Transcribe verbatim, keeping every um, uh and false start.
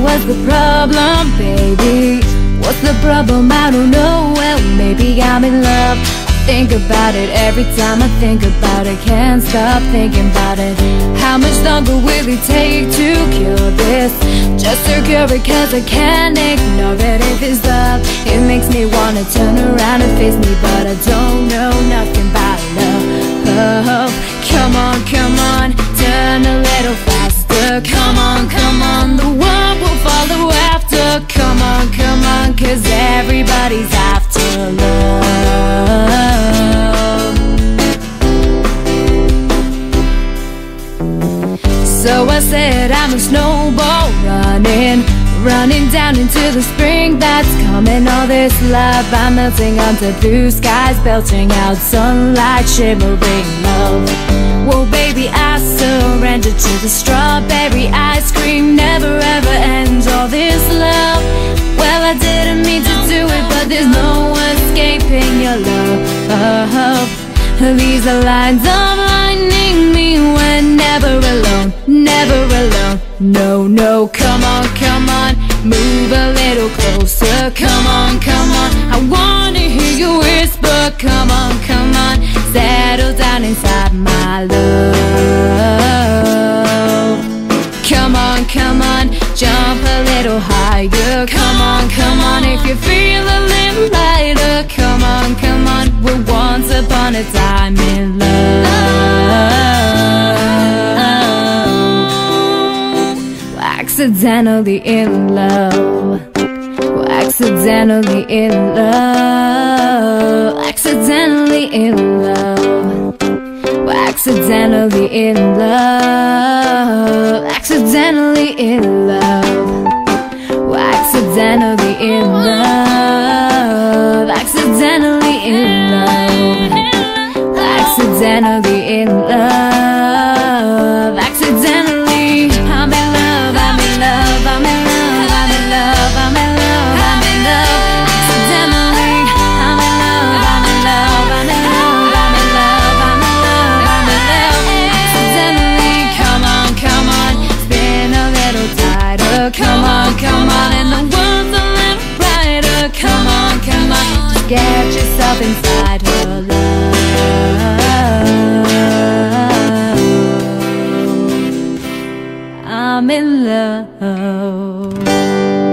what's the problem, baby? What's the problem? I don't know. Well, maybe I'm in love. I think about it every time I think about it. Can't stop thinking about it. How much longer will it take to cure this? Just to cure it, cause I can't ignore it. If it's love, it makes me wanna turn around and face me, but I don't know nothing about love. Oh, come on, come on, turn a little faster. Come on, come on, the world will follow after. Come on, come on, cause everybody's after love. So I said I'm a snowball running, running down into the spring that's coming. All this love I'm melting onto blue skies, belching out sunlight, shimmering love. Whoa baby, I surrender to the strawberry ice cream. Never ever ends all this love. Well, I didn't mean to do it, but there's no escaping your love. These are lines of lightning me when never alone, never alone. No, no, come on, come on, move a little closer. Come on, come on, I wanna hear you whisper. Come on, come on, settle down inside my love. Come on, come on, jump a little higher. Come on, come on, if you feel a little lighter. Come on, come on, we're once upon a time in love. We're accidentally in love. We're accidentally in love. Accidentally in love. We're accidentally in love. Accidentally in love. We're accidentally in love. Accidentally in love. Accidentally in love. Accidentally, I'm in love, I'm in love, I'm in love, I'm in love, I'm in love, I'm in love. Accidentally, I'm in love, I'm in love, I'm in love, I'm in love, I'm in love, I'm in love. Accidentally, come on, come on, spin a little tighter. Come on, come on, and the world's a little brighter. Come on, come on, just get yourself inside her love. I'm in love.